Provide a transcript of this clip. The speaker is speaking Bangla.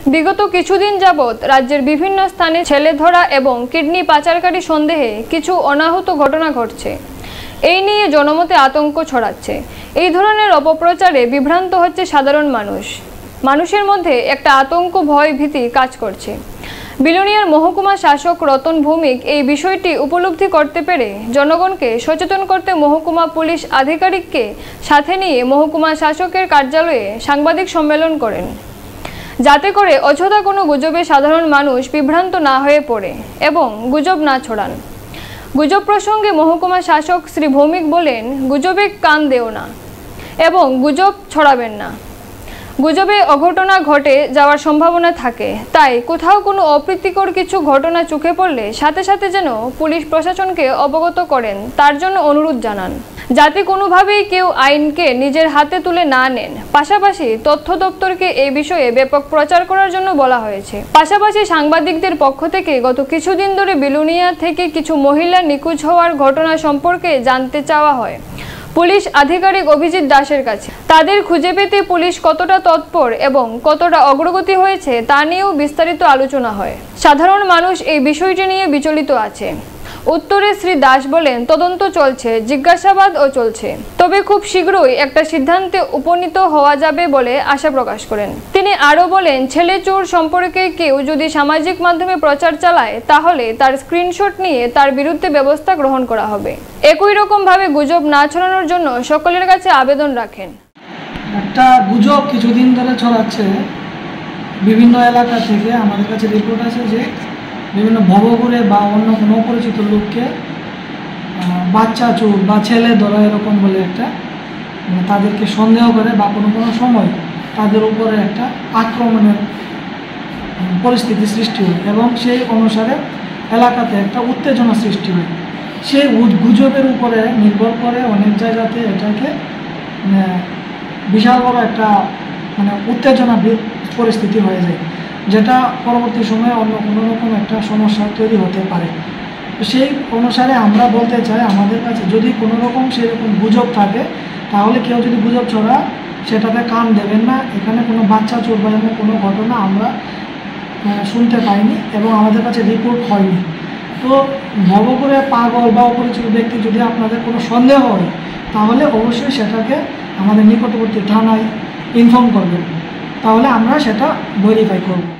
বিগত কিছুদিন যাবৎ রাজ্যের বিভিন্ন স্থানে ছেলে ধরা এবং কিডনি পাচারকারী সন্দেহে কিছু অনাহুত ঘটনা ঘটছে। এই নিয়ে জনমতে আতঙ্ক ছড়াচ্ছে। এই ধরনের অপপ্রচারে বিভ্রান্ত হচ্ছে সাধারণ মানুষ। মানুষের মধ্যে একটা আতঙ্ক, ভয়, ভীতি কাজ করছে। বিলোনিয়ার মহকুমা শাসক রতন ভৌমিক এই বিষয়টি উপলব্ধি করতে পেরে জনগণকে সচেতন করতে মহকুমা পুলিশ আধিকারিককে সাথে নিয়ে মহকুমা শাসকের কার্যালয়ে সাংবাদিক সম্মেলন করেন, যাতে করে অযথা কোনো গুজবে সাধারণ মানুষ বিভ্রান্ত না হয়ে পড়ে এবং গুজব না ছড়ান। গুজব প্রসঙ্গে মহকুমা শাসক শ্রী ভৌমিক বলেন, গুজবে কান দেও না এবং গুজব ছড়াবেন না। গুজবে অঘটনা ঘটে যাওয়ার সম্ভাবনা থাকে, তাই কোথাও কোনো অপ্রীতিকর কিছু ঘটনা চোখে পড়লে সাথে সাথে যেন পুলিশ প্রশাসনকে অবগত করেন, তার জন্য অনুরোধ জানান, যাতে কোনোভাবেই কেউ আইনকে নিজের হাতে তুলে না নেন। পাশাপাশি তথ্য দপ্তরকে এই বিষয়ে ব্যাপক প্রচার করার জন্য বলা হয়েছে। পাশাপাশি সাংবাদিকদের পক্ষ থেকে গত কিছুদিন ধরে বিলোনিয়া থেকে কিছু মহিলা নিখোঁজ হওয়ার ঘটনা সম্পর্কে জানতে চাওয়া হয় পুলিশ আধিকারিক অভিজিৎ দাসের কাছে। তাদের খুঁজে পেতে পুলিশ কতটা তৎপর এবং কতটা অগ্রগতি হয়েছে তা নিয়েও বিস্তারিত আলোচনা হয়। সাধারণ মানুষ এই বিষয়টি নিয়ে বিচলিত আছে। উত্তরে শ্রী দাস বলেন, তদন্ত চলছে, জিজ্ঞাসাবাদও চলছে, তবে খুব শীঘ্রই একটা সিদ্ধান্তে উপনীত হওয়া যাবে বলে আশা প্রকাশ করেন। তিনি আরও বলেন, ছেলে চোর সম্পর্কে কেউ যদি সামাজিক মাধ্যমে প্রচার চালায় তাহলে তার স্ক্রিনশট নিয়ে তার বিরুদ্ধে ব্যবস্থা গ্রহণ করা হবে। একই রকম ভাবে গুজব না ছড়ানোর জন্য সকলের কাছে আবেদন রাখেন। একটা গুজব কিছুদিন ধরে ছড়াচ্ছে বিভিন্ন এলাকা থেকে। আমাদের কাছে রিপোর্ট আছে যে বিভিন্ন ভবঘুরে বা অন্য কোনো অপরিচিত লোককে বাচ্চা চোর বা ছেলে ধরা এরকম বলে একটা তাদেরকে সন্দেহ করে বা কোনো কোনো সময় তাদের উপরে একটা আক্রমণের পরিস্থিতি সৃষ্টি হয় এবং সেই অনুসারে এলাকাতে একটা উত্তেজনা সৃষ্টি হয়। সেই গুজবের উপরে নির্ভর করে অনেক জায়গাতে এটাকে বিশাল বড় একটা উত্তেজনা পরিস্থিতি হয়ে যায়, যেটা পরবর্তী সময়ে অন্য কোনো রকম একটা সমস্যা তৈরি হতে পারে। সেই অনুসারে আমরা বলতে চাই, আমাদের কাছে যদি কোনো রকম সেরকম গুজব থাকে তাহলে কেউ যদি গুজব ছড়া সেটাতে কান দেবেন না। এখানে কোনো বাচ্চা চোর বা এমন কোনো ঘটনা আমরা শুনতে পাইনি এবং আমাদের কাছে রিপোর্ট হয়নি। তো ভবঘুরে পাগল বা অপরিচিত ব্যক্তি যদি আপনাদের কোনো সন্দেহ হয় তাহলে অবশ্যই সেটাকে আমাদের নিকটবর্তী থানায় ইনফর্ম করবেন, তাহলে আমরা সেটা ভেরিফাই করব।